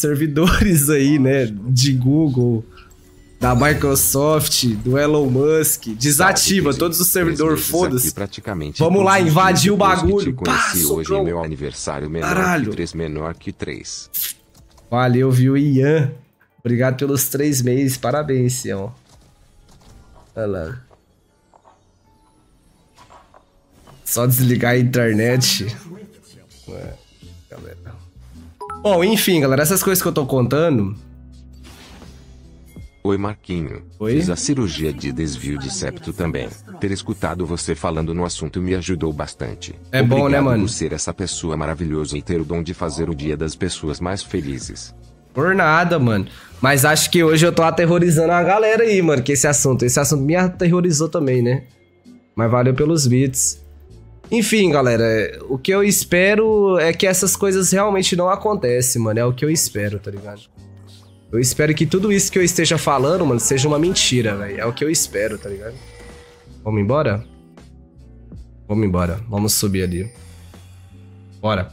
servidores aí, né? De Google, da Microsoft, do Elon Musk. Desativa todos os servidores, foda-se. Vamos lá, invadir o bagulho. Pá, hoje é meu aniversário, menor que 3, menor que 3. Valeu, viu, Ian? Obrigado pelos 3 meses. Parabéns, Sião. Olha lá. Só desligar a internet. Galera. Bom, enfim, galera. Essas coisas que eu tô contando... Oi, Marquinho. Oi? Fiz a cirurgia de desvio de septo também. Ter escutado você falando no assunto me ajudou bastante. É bom, né, mano? Por ser essa pessoa maravilhosa e ter o dom de fazer o dia das pessoas mais felizes. Por nada, mano. Mas acho que hoje eu tô aterrorizando a galera aí, mano, que esse assunto me aterrorizou também, né? Mas valeu pelos beats. Enfim, galera, o que eu espero é que essas coisas realmente não acontecem, mano. É o que eu espero, tá ligado? Eu espero que tudo isso que eu esteja falando, mano, seja uma mentira, velho. É o que eu espero, tá ligado? Vamos embora? Vamos embora. Vamos subir ali. Bora.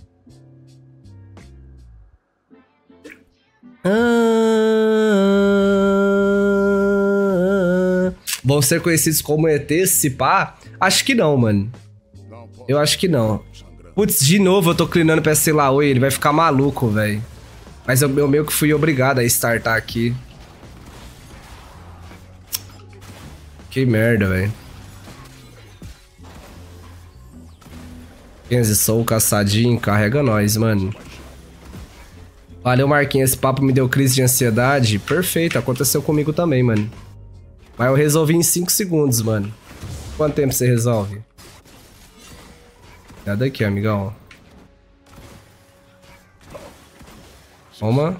Vão ser conhecidos como ETs, se pá? Acho que não, mano. Eu acho que não. Putz, de novo eu tô clinando pra esse Laoi, ele vai ficar maluco, velho. Mas eu meio que fui obrigado a startar aqui. Que merda, velho. Kenzie Soul, caçadinho, carrega nós, mano. Valeu, Marquinhos. Esse papo me deu crise de ansiedade. Perfeito, aconteceu comigo também, mano. Mas eu resolvi em 5 segundos, mano. Quanto tempo você resolve? Nada aqui, amigão. Toma.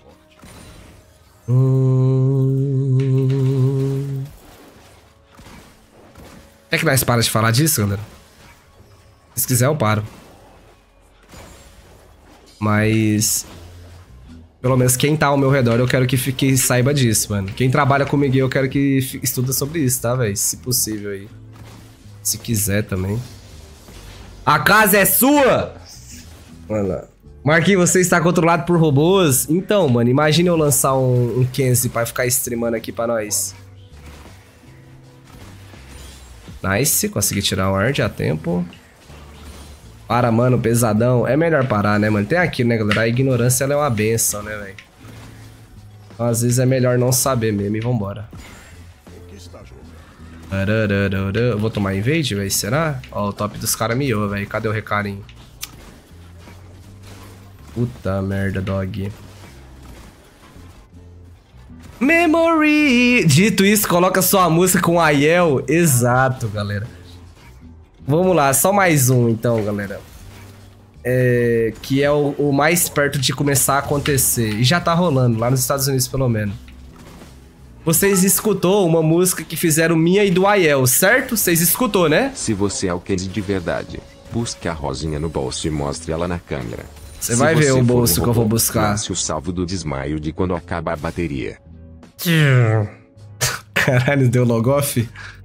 Quer que nós para de falar disso, galera? Se quiser, eu paro. Mas... pelo menos quem tá ao meu redor, eu quero que saiba disso, mano. Quem trabalha comigo, eu quero que estuda sobre isso, tá, velho? Se possível aí. Se quiser também. A casa é sua! Olha lá. Marquinhos, você está controlado por robôs? Então, mano, imagina eu lançar um Kenzie pra ficar streamando aqui pra nós. Nice, consegui tirar o ward a tempo. Para, mano, pesadão. É melhor parar, né, mano? Tem aquilo, né, galera? A ignorância, ela é uma benção, né, velho? Então, às vezes é melhor não saber mesmo e vambora. Eu vou tomar invade, velho? Será? Ó, o top dos caras miou, velho. Cadê o recarinho? Puta merda, dog. Memory! Dito isso, coloca sua música com Aiel. Exato, galera. Vamos lá, só mais um então, galera. Que é o mais perto de começar a acontecer. E já tá rolando, lá nos Estados Unidos pelo menos. Vocês escutou uma música que fizeram minha e do Aiel, certo? Vocês escutou, né? Se você é o Kenzie de verdade, busque a rosinha no bolso e mostre ela na câmera. Você vai ver o bolso que eu vou buscar. O salvo do desmaio de quando acaba a bateria. Caralho, deu logoff?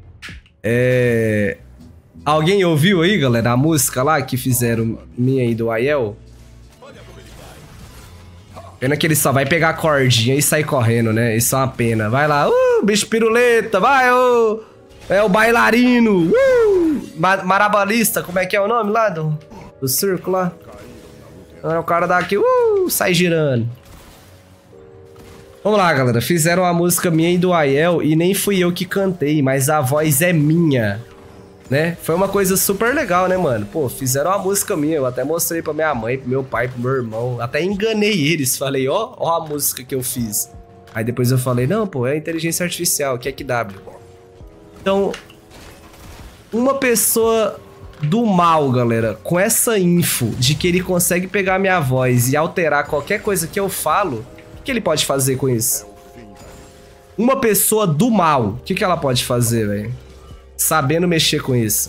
Alguém ouviu aí, galera, a música lá que fizeram minha e do Aiel? Pena que ele só vai pegar a cordinha e sair correndo, né? Isso é uma pena. Vai lá, bicho piruleta, vai, é o bailarino, marabalista, como é que é o nome lá do circo lá? O cara daqui, sai girando. Vamos lá, galera. Fizeram a música minha e do Aiel e nem fui eu que cantei, mas a voz é minha, né? Foi uma coisa super legal, né, mano? Pô, fizeram uma música minha, eu até mostrei pra minha mãe, pro meu pai, pro meu irmão. Até enganei eles, falei, ó a música que eu fiz. Aí depois eu falei, não, pô, é inteligência artificial, que é QW. Então, uma pessoa do mal, galera, com essa info de que ele consegue pegar minha voz e alterar qualquer coisa que eu falo, o que ele pode fazer com isso? Uma pessoa do mal, o que ela pode fazer, velho? Sabendo mexer com isso.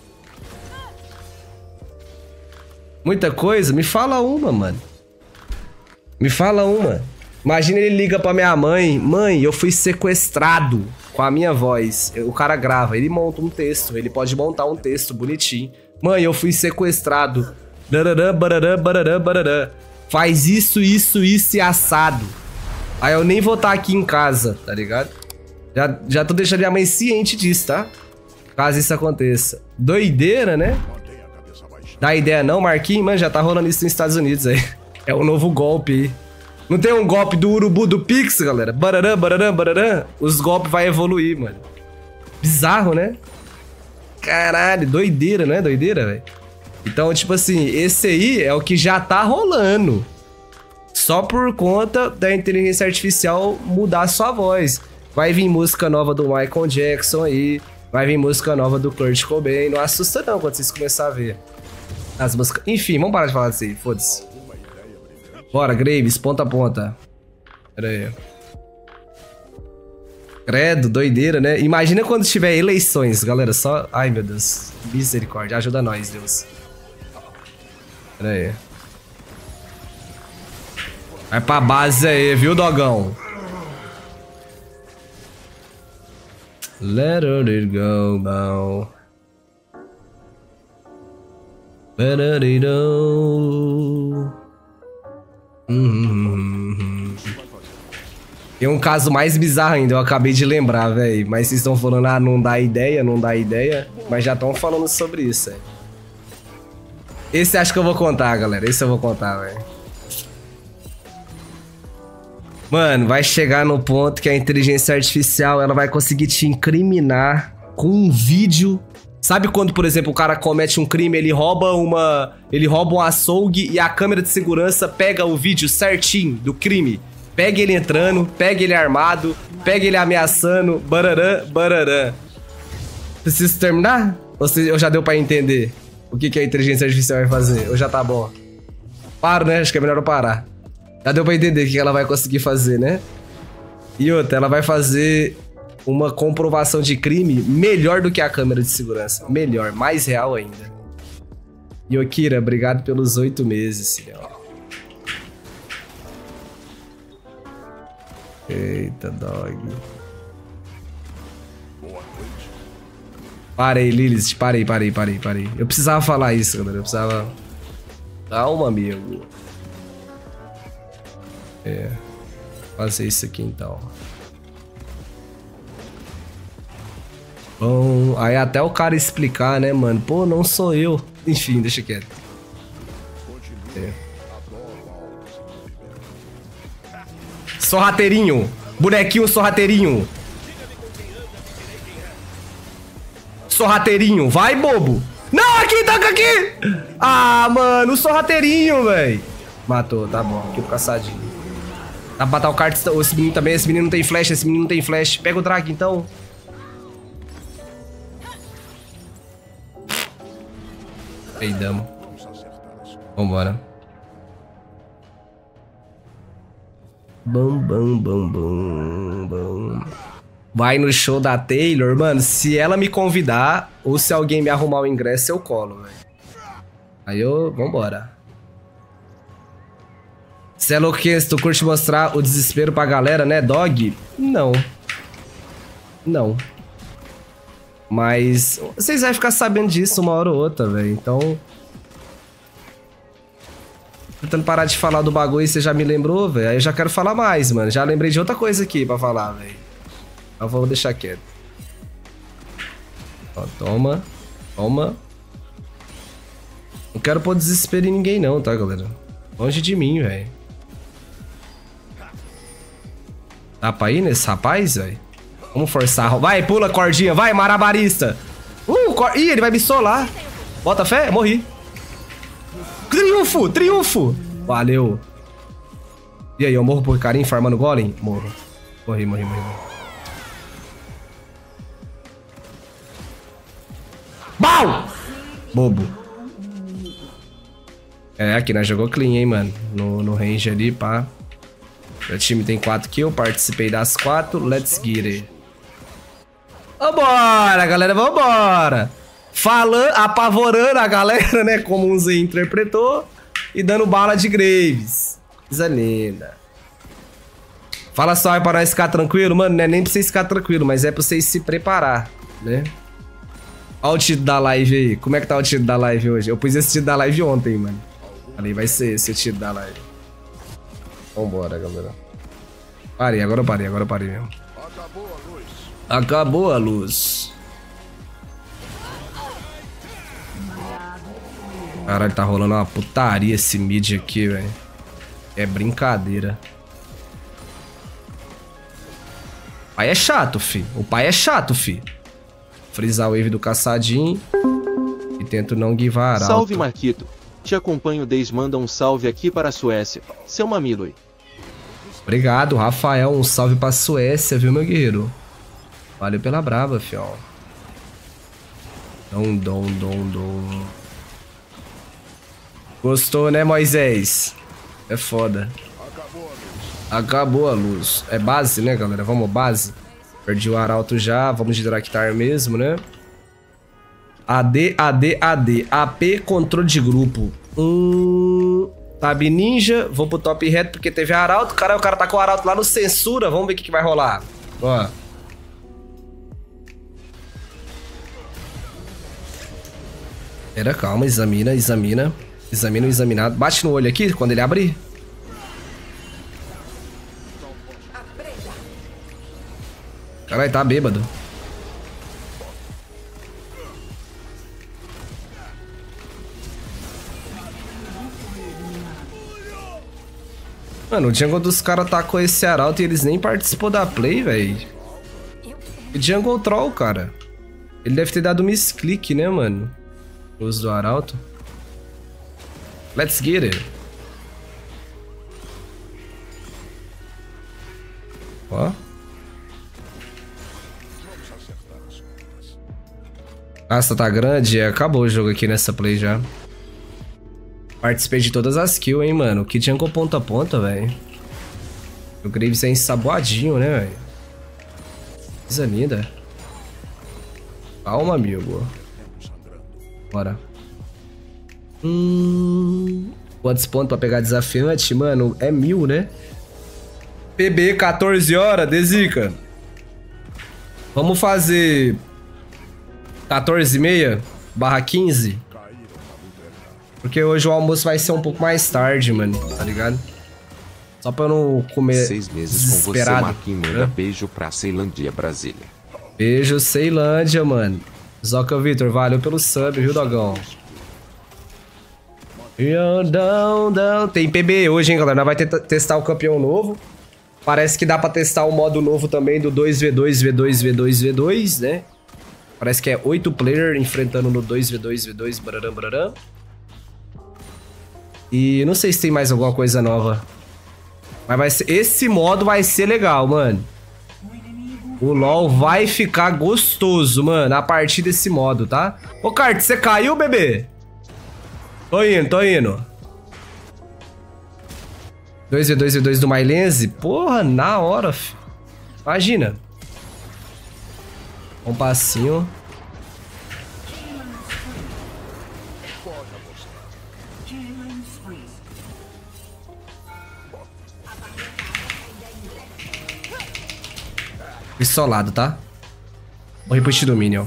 Muita coisa? Me fala uma, mano. Me fala uma. Imagina ele liga pra minha mãe. Mãe, eu fui sequestrado com a minha voz. O cara grava, ele monta um texto. Ele pode montar um texto bonitinho. Mãe, eu fui sequestrado. Barará, barará, barará, barará. faz isso, isso, isso e assado. Aí eu nem vou estar aqui em casa, tá ligado? Já tô deixando minha mãe ciente disso, tá? Caso isso aconteça. Doideira, né? Dá ideia não, Marquinhos? Mano, já tá rolando isso nos Estados Unidos aí. É o novo golpe aí. Não tem um golpe do urubu do Pix, galera? Bararã, bararã, bararã. Os golpes vai evoluir, mano. Bizarro, né? Caralho, doideira, não é doideira, velho? Então, tipo assim, esse aí é o que já tá rolando. Só por conta da inteligência artificial mudar a sua voz. Vai vir música nova do Michael Jackson aí. Vai vir música nova do Kurt Cobain. Não assusta não quando vocês começarem a ver as músicas. Enfim, vamos parar de falar disso aí, foda-se. Bora, Graves, ponta a ponta. Pera aí. Credo, doideira, né? Imagina quando tiver eleições, galera. Só... Ai, meu Deus. Misericórdia. Ajuda nós, Deus. Pera aí. Vai pra base aí, viu, dogão? Let it go now. Let it go. Tem um caso mais bizarro ainda, eu acabei de lembrar, velho. Mas vocês estão falando, ah, não dá ideia, não dá ideia. Mas já estão falando sobre isso, velho. Esse acho que eu vou contar, galera. Esse eu vou contar, velho. Mano, vai chegar no ponto que a inteligência artificial, ela vai conseguir te incriminar com um vídeo. Sabe quando, por exemplo, o cara comete um crime, ele rouba um açougue e a câmera de segurança pega o vídeo certinho do crime. Pega ele entrando, pega ele armado, pega ele ameaçando, bararã, bararã. Preciso terminar? Ou já deu pra entender o que a inteligência artificial vai fazer? Ou já tá bom? Paro, né? Acho que é melhor eu parar. Já deu pra entender o que ela vai conseguir fazer, né? E outra, ela vai fazer uma comprovação de crime melhor do que a câmera de segurança. Melhor, mais real ainda. Yokira, obrigado pelos 8 meses, senhor. Eita, dog. Parei, Lilith. Parei. Eu precisava falar isso, galera. Eu precisava... Calma, amigo. Fazer isso aqui, então. Bom, aí até o cara explicar, né, mano? Pô, não sou eu. Enfim, deixa quieto. Sorrateirinho. Bonequinho sorrateirinho. Sorrateirinho. Vai, bobo. Não, aqui, taca aqui. Ah, mano, o sorrateirinho, velho. Matou, tá bom. Aqui pro caçadinho. Dá pra matar o kart. Esse menino também. Esse menino não tem flash. Esse menino não tem flash. Pega o drag, então. Peidamos. Vambora. Bam. Vai no show da Taylor, mano. Se ela me convidar ou se alguém me arrumar o ingresso, eu colo, velho. Aí eu... Vambora. Cê é louquinho, tu curte mostrar o desespero pra galera, né, dog? Não. Não. Mas vocês vão ficar sabendo disso uma hora ou outra, velho. Então... Tentando parar de falar do bagulho e você já me lembrou, velho. Aí eu já quero falar mais, mano. Já lembrei de outra coisa aqui pra falar, velho. Eu vou deixar quieto. Ó, toma. Toma. Não quero pôr desespero em ninguém não, tá, galera? Longe de mim, velho. Dá pra ir nesse rapaz, velho? Vamos forçar. Vai, pula, cordinha. Vai, marabarista. Ih, ele vai me solar. Bota fé? Morri. Triunfo, triunfo. Valeu. E aí, eu morro por carinho farmando golem? Morro. Morri. Bau! Bobo. É, aqui nós jogou clean, hein, mano. No range ali, pá. Meu time tem 4 kills, participei das 4. Let's get it. Vambora, galera, vambora. Falando, apavorando a galera, né? Como o Zé interpretou. E dando bala de Graves. Coisa linda. Fala só aí pra nós ficar tranquilo. Mano, não é nem pra vocês ficar tranquilo, mas é pra vocês se preparar, né? Olha o título da live aí. Como é que tá o título da live hoje? Eu pus esse título da live ontem, mano. Falei, vai ser esse o título da live. Vambora, galera. Parei, agora eu parei, mesmo. Acabou a luz. Caralho, tá rolando uma putaria esse mid aqui, velho. É brincadeira. O pai é chato, fi. O pai é chato, fi. Freezar a wave do caçadinho. E tento não guivar arauto. Salve, Marquito. Te acompanho desde manda um salve aqui para a Suécia. Seu mamilo aí. Obrigado, Rafael. Um salve pra Suécia, viu, meu guerreiro? Valeu pela brava, fião. Dom. Gostou, né, Moisés? É foda. Acabou a luz. É base, né, galera? Vamos base. Perdi o arauto já. Vamos de Draktar mesmo, né? AD. AP, controle de grupo. Tab ninja. Vou pro top reto porque teve arauto. Cara, o cara tá com o arauto lá no censura. Vamos ver o que vai rolar. Ó. Pera, calma. Examina. Examina o examinado. Bate no olho aqui quando ele abrir. Caralho, tá bêbado. Mano, o jungle dos caras tá com esse arauto e eles nem participou da play, velho. E jungle troll, cara. Ele deve ter dado misclick, né, mano? O uso do arauto. Let's get it. Ó. Nossa, tá grande? Acabou o jogo aqui nessa play já. Participei de todas as kills, hein, mano. Que jungle ponta a ponta, velho. O Graves é ensaboadinho, né, velho? Coisa linda. Calma, amigo. Bora. Quantos pontos pra pegar desafiante? Mano, é 1000, né? PB, 14 horas, Dezica. Vamos fazer 14h30/15. Porque hoje o almoço vai ser um pouco mais tarde, mano, tá ligado? Só pra eu não comer 6 meses com você, Marquinhos. Manda beijo pra Ceilândia, Brasília. Beijo, Ceilândia, mano. Zoca Vitor, valeu pelo sub, viu, dogão? Tem PB hoje, hein, galera? Nós vamos testar o campeão novo. Parece que dá pra testar o modo novo também do 2v2, né? Parece que é 8 player enfrentando no 2v2, bararam. E não sei se tem mais alguma coisa nova. Mas vai ser, esse modo vai ser legal, mano. O LoL vai ficar gostoso, mano, a partir desse modo, tá? Ô, Kart, você caiu, bebê? Tô indo. 2v2 do Mylense? Porra, na hora, filho. Imagina. Um passinho. Isolado, tá? Vou repetir do Minion.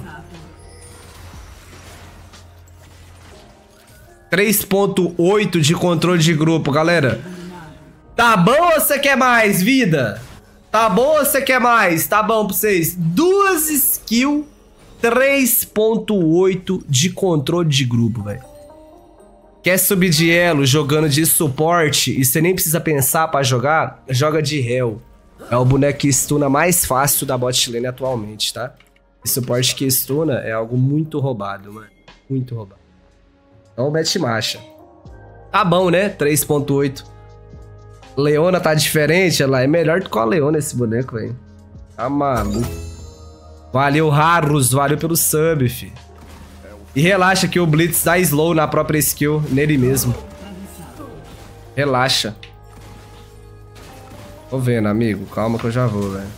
3.8 de controle de grupo, galera. Tá bom ou você quer mais, vida? Tá bom ou você quer mais? Tá bom pra vocês. 2 skills, 3.8 de controle de grupo, velho. Quer subir de elo jogando de suporte e você nem precisa pensar pra jogar? Joga de Hell. É o boneco que stuna mais fácil da bot lane atualmente, tá? E suporte que stuna é algo muito roubado, mano. Muito roubado. Então, mete marcha. Tá bom, né? 3.8. Leona tá diferente, ela é melhor do que a Leona esse boneco, velho. Tá maluco. Valeu, Harus. Valeu pelo sub, fi. E relaxa que o Blitz dá slow na própria skill, nele mesmo. Relaxa. Tô vendo, amigo. Calma que eu já vou, velho.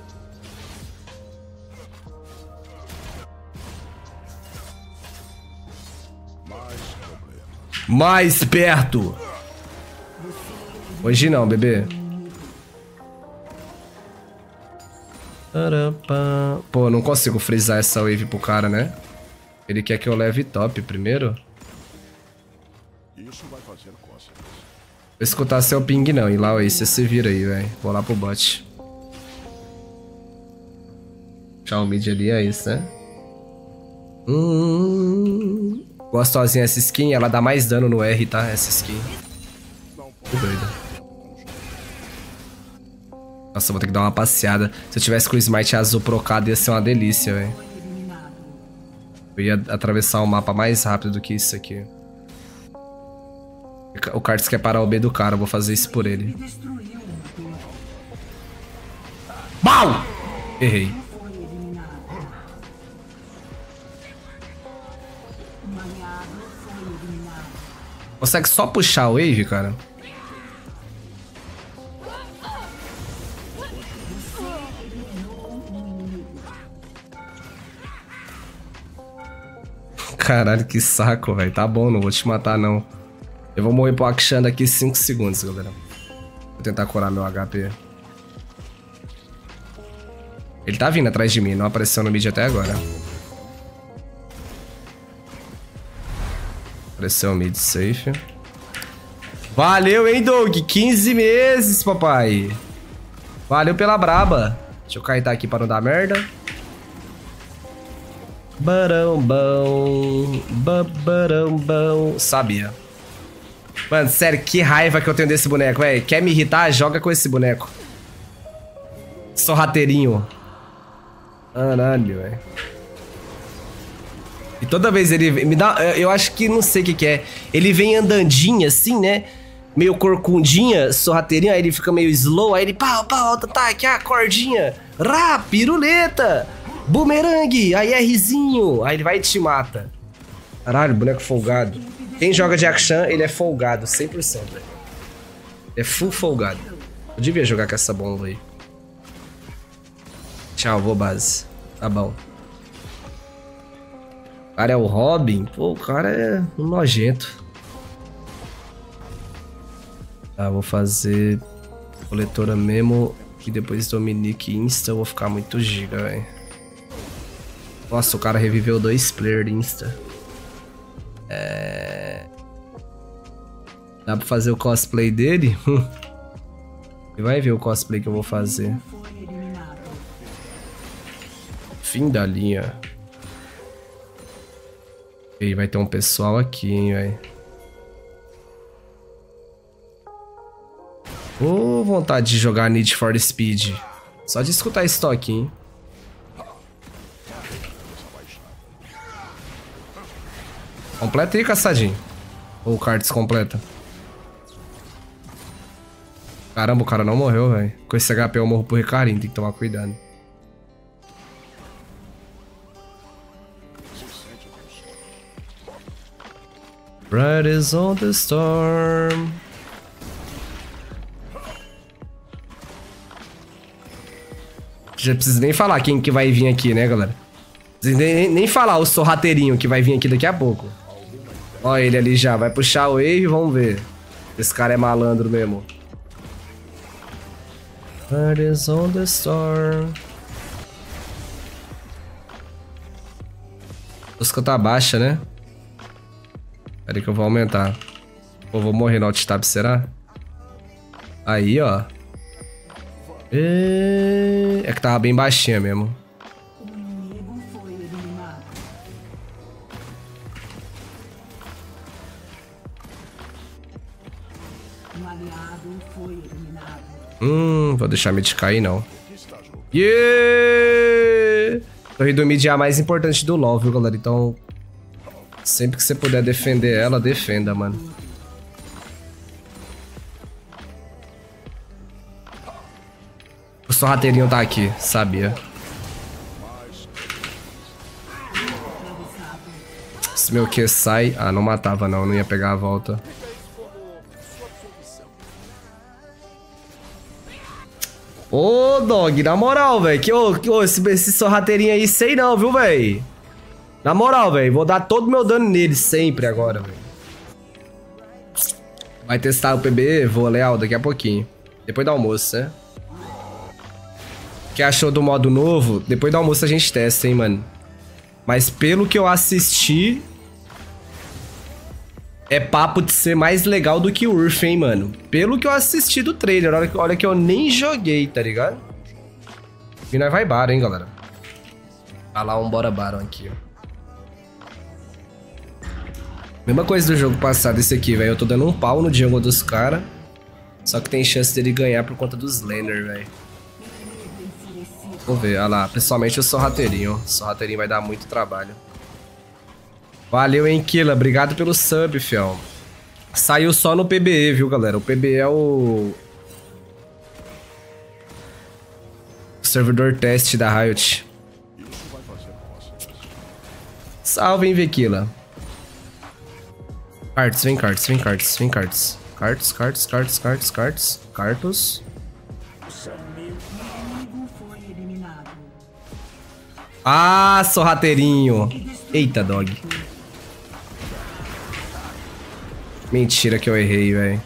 Mais perto. Hoje não, bebê. Pô, não consigo frisar essa wave pro cara, né? Ele quer que eu leve top primeiro. Isso vai fazer cócegas. escutar seu ping não. E lá, aí, você se vira aí, velho. Vou lá pro bot. Puxar o mid ali, é isso, né? Gostosinha essa skin, ela dá mais dano no R, tá? Essa skin. Que doido. Nossa, vou ter que dar uma passeada. Se eu tivesse com o smite azul procado, ia ser uma delícia, velho. Eu ia atravessar o mapa mais rápido do que isso aqui. O Karts quer parar o B do cara, eu vou fazer isso por ele. BAU! Errei. Consegue só puxar o wave, cara? Caralho, que saco, velho. Tá bom, não vou te matar, não. Eu vou morrer pro Akshan daqui 5 segundos, galera. Vou tentar curar meu HP. Ele tá vindo atrás de mim, não apareceu no mid até agora. Apareceu o mid safe. Valeu, hein, Doug? 15 meses, papai. Valeu pela braba. Deixa eu kaitar aqui pra não dar merda. Barambão. Barambão. Sabia. Mano, sério, que raiva que eu tenho desse boneco, velho. Quer me irritar? Joga com esse boneco. Sorrateirinho. Caralho, velho. E toda vez ele me dá... Eu acho que não sei o que é. Ele vem andandinho assim, né? Meio corcundinha, sorrateirinho. Aí ele fica meio slow. Aí ele pau, ataque, a cordinha. Rá, piruleta. Boomerang. Aí Rzinho. Aí ele vai e te mata. Caralho, boneco folgado. Quem joga de Akshan, ele é folgado. 100%, velho. É full folgado. Eu devia jogar com essa bomba aí. Tchau, vou base. Tá bom. O cara é o Robin? Pô, o cara é um nojento. Tá, vou fazer coletora Memo e depois Dominique Insta. Eu vou ficar muito giga, velho. Nossa, o cara reviveu 2 players Insta. Dá pra fazer o cosplay dele? E vai ver o cosplay que eu vou fazer. Fim da linha. E vai ter um pessoal aqui, hein, velho. Ô, vontade de jogar Need for Speed. Só de escutar esse toque, hein. Completa aí, caçadinho. Ou o Karts completa. Caramba, o cara não morreu, velho. Com esse HP eu morro pro Ricarinho, tem que tomar cuidado. Bright is on the storm. Já precisa nem falar quem que vai vir aqui, né, galera? Nem falar o sorrateirinho que vai vir aqui daqui a pouco. Ó ele ali já, vai puxar o wave, vamos ver. Esse cara é malandro mesmo. Bright is on the storm. A música tá baixa, né? Pera aí que eu vou aumentar. Pô, vou morrer no alt-tab, será? Aí, ó. É que tava bem baixinha mesmo. Vou deixar mid cair, não. Yeah! Torre do mid é a mais importante do LoL, viu, galera? Então, sempre que você puder defender ela, defenda, mano. O sorrateirinho tá aqui, sabia. Se meu Q sai... Ah, não matava não, não ia pegar a volta. Ô, dog, na moral, velho. Esse sorrateirinho aí, sei não, viu, velho? Na moral, velho. Vou dar todo o meu dano nele sempre agora, velho. Vai testar o PB? Vou, Leal, daqui a pouquinho. Depois do almoço, né? O que achou do modo novo? Depois do almoço a gente testa, hein, mano. Mas pelo que eu assisti... é papo de ser mais legal do que o Urf, hein, mano. Pelo que eu assisti do trailer, olha que eu nem joguei, tá ligado? E nós vai Baron, hein, galera. Tá lá um bora Baron aqui, ó. Mesma coisa do jogo passado, esse aqui, velho. Eu tô dando um pau no jungle dos caras. Só que tem chance dele ganhar por conta dos laner, velho. Vamos ver, olha lá. Pessoalmente eu sou rateirinho. Sorrateirinho vai dar muito trabalho. Valeu, hein, Killa. Obrigado pelo sub, fião. Saiu só no PBE, viu, galera? O PBE é o servidor teste da Riot. Salve, hein, Vequila. Cards, vem cards, vem cards, vem cards. Cartos. Ah, sorrateirinho. Eita, dog. Mentira que eu errei, velho.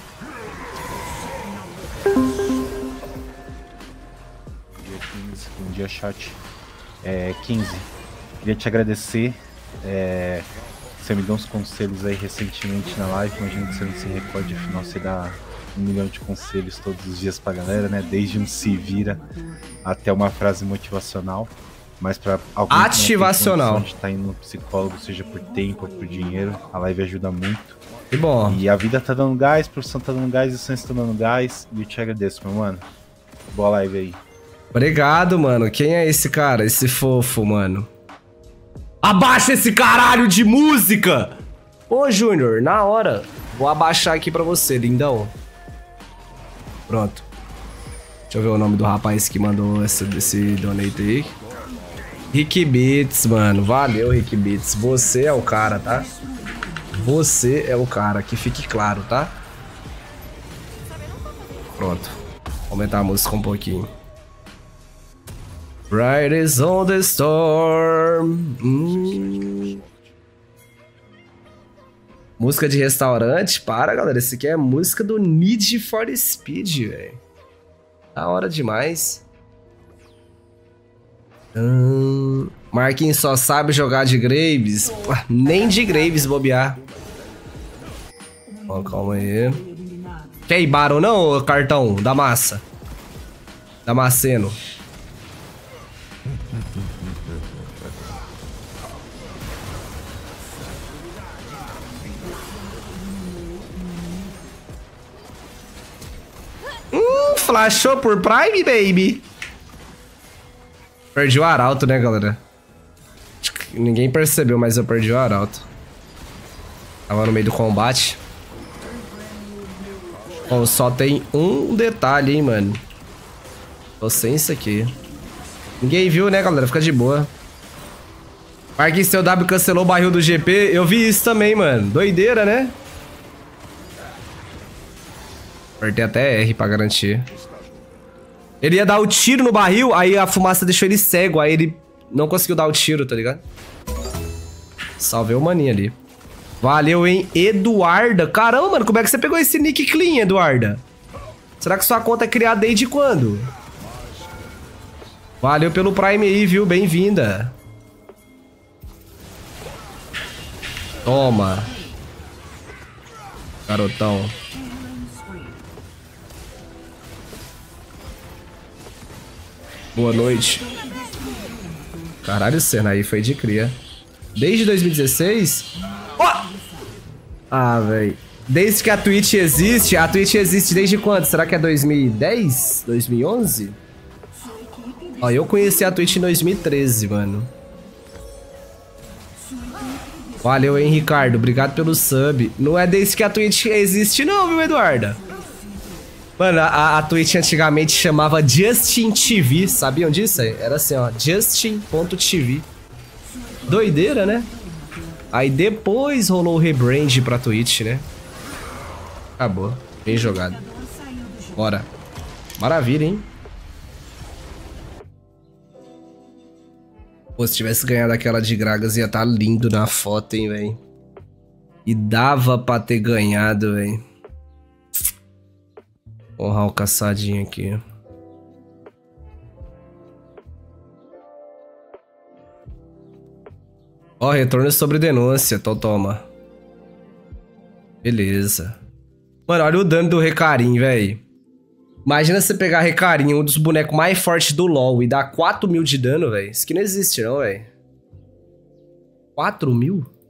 Bom dia, chat. 15. Queria te agradecer. Você me deu uns conselhos aí recentemente na live. Imagino que você não se recorde, afinal você dá 1 milhão de conselhos todos os dias pra galera, né? Desde um se vira até uma frase motivacional. Mas pra alguém ativacional. Que não tem condição de tá indo no psicólogo, seja por tempo ou por dinheiro, a live ajuda muito. Que bom. E a vida tá dando gás, a profissão tá dando gás, os sonhos estão dando gás. E eu te agradeço, meu mano. Boa live aí. Obrigado, mano. Quem é esse cara? Esse fofo, mano. Abaixa esse caralho de música! Ô, Júnior, na hora. Vou abaixar aqui pra você, lindão. Pronto. Deixa eu ver o nome do rapaz que mandou esse donate aí. Rick Beats, mano. Valeu, Rick Beats. Você é o cara, tá? Você é o cara, que fique claro, tá? Pronto. Vou aumentar a música um pouquinho. Bright is on the storm. Música de restaurante? Para, galera. Esse aqui é música do Need for Speed, velho. Da hora demais. Marquinhos só sabe jogar de Graves. Pô, nem de Graves bobear. Ó, calma aí. Quer ir Baron não, cartão? Da massa. Damasceno. Flashou por Prime, baby. Perdi o arauto, né, galera? Acho que ninguém percebeu, mas eu perdi o arauto. Tava no meio do combate. Bom, só tem um detalhe, hein, mano. Tô sem isso aqui. Ninguém viu, né, galera? Fica de boa. Marquinhos, seu W cancelou o barril do GP. Eu vi isso também, mano. Doideira, né? Apertei até R pra garantir. Ele ia dar o tiro no barril, aí a fumaça deixou ele cego. Aí ele não conseguiu dar o tiro, tá ligado? Salvei o maninho ali. Valeu, hein? Eduarda. Caramba, mano, como é que você pegou esse nick clean, Eduarda? Será que sua conta é criada desde quando? Valeu pelo Prime aí, viu? Bem-vinda. Toma. Garotão. Boa noite. Caralho, o Senna aí foi de cria. Desde 2016? Oh! Ah, velho. Desde que a Twitch existe desde quando? Será que é 2010? 2011? Ó, eu conheci a Twitch em 2013, mano. Valeu, hein, Ricardo. Obrigado pelo sub. Não é desde que a Twitch existe não, viu, Eduarda? Mano, a Twitch antigamente chamava Justin TV. Sabiam disso? Era assim, ó. Justin.tv. Doideira, né? Aí depois rolou o rebrand pra Twitch, né? Acabou. Bem jogado. Bora. Maravilha, hein? Pô, se tivesse ganhado aquela de Gragas ia estar lindo na foto, hein, velho. E dava pra ter ganhado, velho. Honrar o caçadinho aqui. Ó, retorno sobre denúncia. Então toma. Beleza. Mano, olha o dano do Recarim, velho. Imagina você pegar Recarim, um dos bonecos mais fortes do LoL, e dar 4.000 de dano, velho. Isso aqui não existe não, velho. 4.000?